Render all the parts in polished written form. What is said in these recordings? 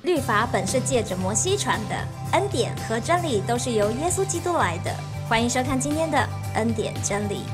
律法本是借着摩西传的，恩典和真理都是由耶稣基督来的。欢迎收看今天的恩典真理。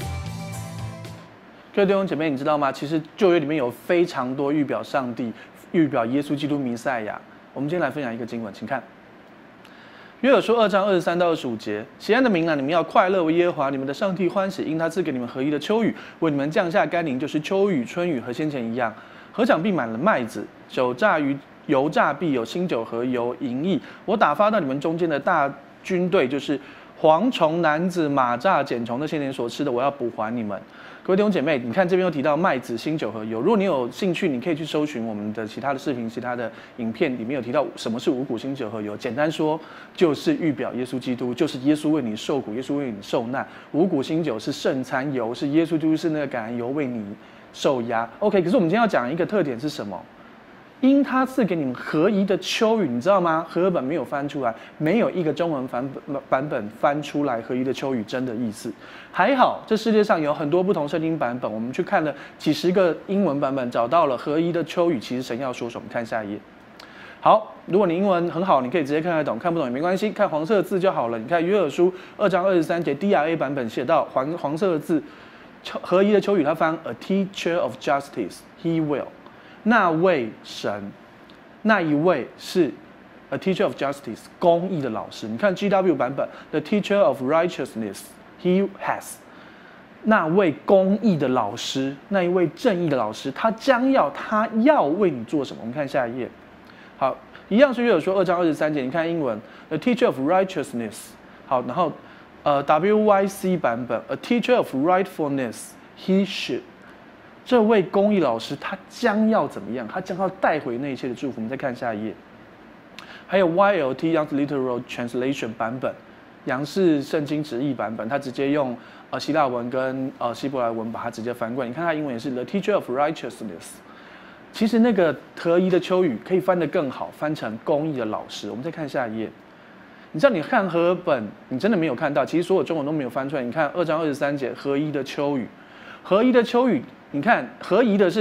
各位弟兄姐妹，你知道吗？其实旧约里面有非常多预表上帝、预表耶稣基督弥赛亚。我们今天来分享一个经文，请看约珥书2章23到25节：喜安的民啊，你们要快乐，为耶和华你们的上帝欢喜，因他赐给你们合一的秋雨，为你们降下甘霖，就是秋雨、春雨和先前一样。禾场必满了麦子，酒榨鱼油榨必有新酒和油盈溢。我打发到你们中间的大军队，就是蝗虫、男子、马蚱、茧虫那些年所吃的，我要补还你们。各位弟兄姐妹，你看这边又提到麦子、新酒和油。如果你有兴趣，你可以去搜寻我们的其他的视频、其他的影片，里面有提到什么是五谷、新酒和油。简单说，就是预表耶稣基督，就是耶稣为你受苦，耶稣为你受难。五谷、新酒是圣餐油，是耶稣基督是那个感恩油为你受压。OK， 可是我们今天要讲一个特点是什么？因他赐给你们合一的秋雨，你知道吗？和合本没有翻出来，没有一个中文版本翻出来合一的秋雨真的意思。还好，这世界上有很多不同圣经版本，我们去看了几十个英文版本，找到了合一的秋雨，其实神要说什么？看下一页。好，如果你英文很好，你可以直接看得懂，看不懂也没关系，看黄色的字就好了。你看约珥书2章23节 DRA 版本写到黄色的字，合一的秋雨，它翻 A teacher of justice, he will。那位神，那一位是 a teacher of justice， 公义的老师。你看 GW 版本 ，the teacher of righteousness he has， 那位公义的老师，那一位正义的老师，他要为你做什么？我们看下一页。好，一样是约珥书2章23节，你看英文 the teacher of righteousness。好，然后WYC 版本 a teacher of rightfulness he should。这位公义老师他将要怎么样？他将要带回那一切的祝福。我们再看下一页。还有 YLT Young's Literal Translation 版本，杨氏圣经直译版本，他直接用希腊文跟希伯来文把它直接翻过来。你看他英文也是 The Teacher of Righteousness。其实那个合一的秋雨可以翻得更好，翻成公义的老师。我们再看下一页。你知道你看和合本，你真的没有看到，其实所有中文都没有翻出来。你看2章23节合一的秋雨，合一的秋雨。你看，合宜的是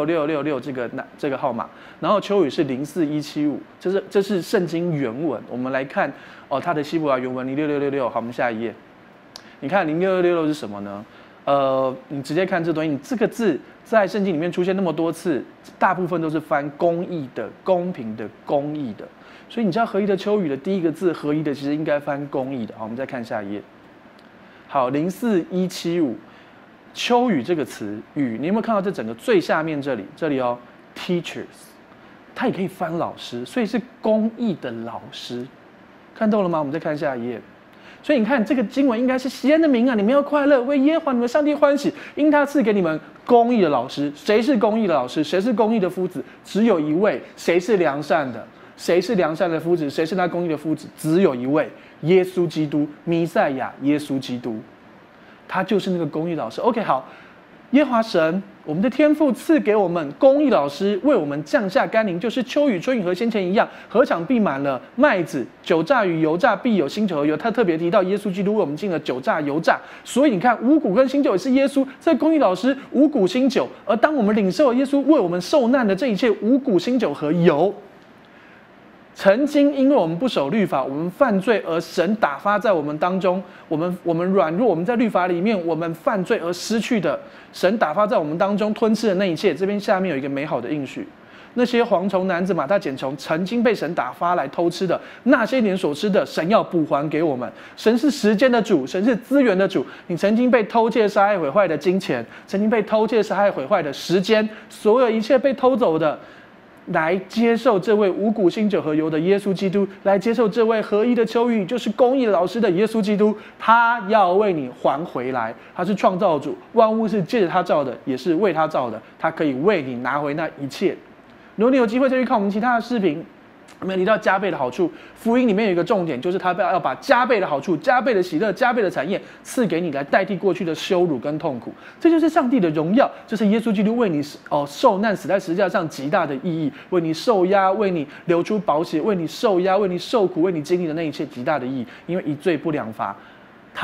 06666这个号码，然后秋雨是04175，这是圣经原文。我们来看它的希伯来原文06666。好，我们下一页。你看06666是什么呢？你直接看这东西，你这个字在圣经里面出现那么多次，大部分都是翻公义的、公平的、公义的。所以你知道合一的秋雨的第一个字合一的其实应该翻公义的。好，我们再看下一页。好，04175。秋雨这个词，雨，你有没有看到这整个最下面这里哦 ，teachers， 它也可以翻老师，所以是公义的老师，看到了吗？我们再看下一页。所以你看这个经文应该是喜安的民啊，你们要快乐，为耶和华你们上帝欢喜，因他赐给你们公义的老师。谁是公义的老师？谁是公义的夫子？只有一位。谁是良善的？谁是良善的夫子？谁是那公义的夫子？只有一位，耶稣基督，弥赛亚，耶稣基督。他就是那个公义老师。OK， 好，耶和华神，我们的天父赐给我们公义老师，为我们降下甘霖，就是秋雨、春雨和先前一样，禾场必满了麦子，酒榨与油榨必有新酒和油。他特别提到耶稣基督为我们进了酒榨、油榨，所以你看五谷跟新酒也是耶稣。这公义老师五谷新酒，而当我们领受了耶稣为我们受难的这一切五谷新酒和油。曾经因为我们不守律法，我们犯罪而神打发在我们当中，我们软弱，我们在律法里面我们犯罪而失去的，神打发在我们当中吞噬的那一切，这边下面有一个美好的应许，那些蝗虫、男子、马蚱、茧虫曾经被神打发来偷吃的，那些年所吃的，神要补还给我们。神是时间的主，神是资源的主。你曾经被偷窃、杀害、毁坏的金钱，曾经被偷窃、杀害、毁坏的时间，所有一切被偷走的。来接受这位五谷新酒和油的耶稣基督，来接受这位合一的秋雨，就是公义老师的耶稣基督，他要为你还回来。他是创造主，万物是借着他造的，也是为他造的，他可以为你拿回那一切。如果你有机会再去看我们其他的视频，我们提到加倍的好处，福音里面有一个重点，就是他要把加倍的好处、加倍的喜乐、加倍的产业赐给你，来代替过去的羞辱跟痛苦。这就是上帝的荣耀，这是耶稣基督为你受难死在十字架上极大的意义，为你受压，为你流出宝血，为你受压，为你受苦，为你经历的那一切极大的意义。因为一罪不两罚，他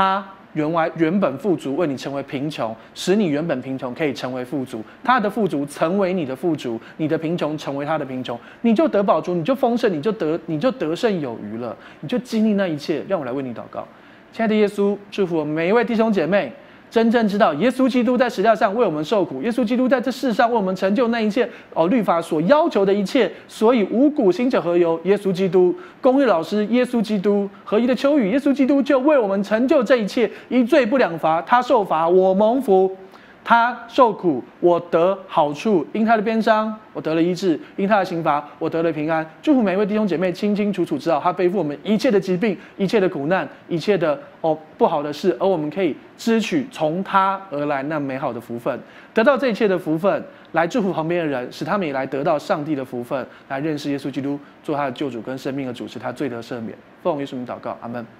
原本富足，为你成为贫穷，使你原本贫穷可以成为富足。他的富足成为你的富足，你的贫穷成为他的贫穷，你就得饱足，你就丰盛，你就得胜有余了，你就经历那一切。让我来为你祷告，亲爱的耶稣，祝福我们每一位弟兄姐妹。真正知道耶稣基督在十字架上为我们受苦，耶稣基督在这世上为我们成就那一切律法所要求的一切，所以五谷新酒和油，耶稣基督；公义老师，耶稣基督；合一的秋雨，耶稣基督就为我们成就这一切，一罪不两罚，他受罚，我蒙福。他受苦，我得好处；因他的鞭伤，我得了医治；因他的刑罚，我得了平安。祝福每一位弟兄姐妹清清楚楚知道，他背负我们一切的疾病、一切的苦难、一切的不好的事，而我们可以支取从他而来那美好的福分，得到这一切的福分，来祝福旁边的人，使他们也来得到上帝的福分，来认识耶稣基督，做他的救主跟生命的主，使他罪得赦免。奉耶稣名祷告，阿们。